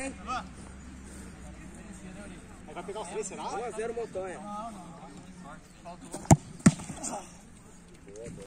Vai pegar os três, será? 1 a 0 Montanha. Faltou.